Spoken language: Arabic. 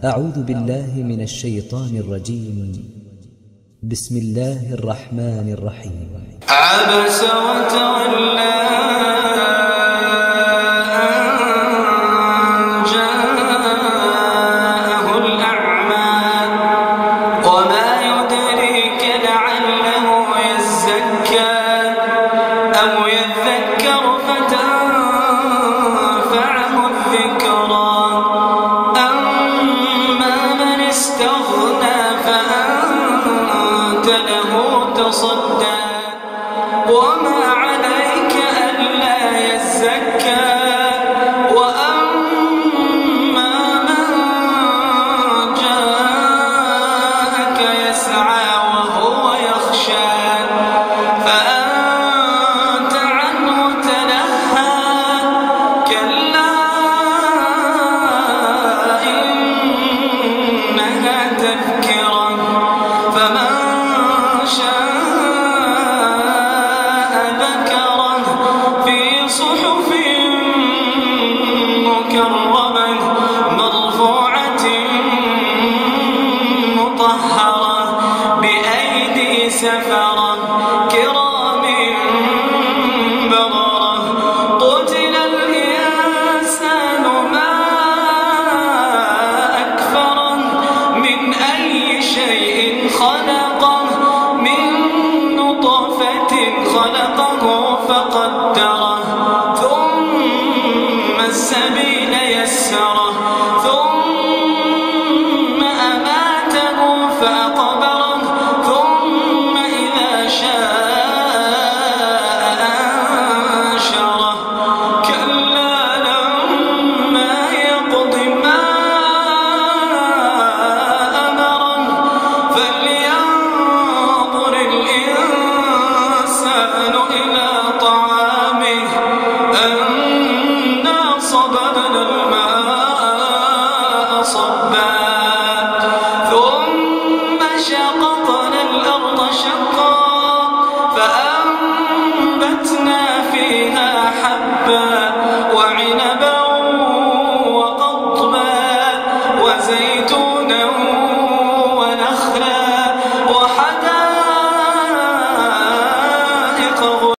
أعوذ بالله من الشيطان الرجيم. بسم الله الرحمن الرحيم. عبس وتولى أن جاءه الأعمى وما يدريك لعله يزكى أو يذكر فتنفعه الذكرى أما من استغنى فأنت له تصدى وما عليك ألا يزكى وأما من جاءك يسعى وهو يخشى فأنت عنه تلهى كلا إنها تذكرة فمن شاء صحف مكرمة مرفوعة مطهرة بأيدي سفرة كرام بررة قتل الإنسان ما أكفره من أي شيء خلقه من نطفة خلقه فقدره ثم السبيل يسره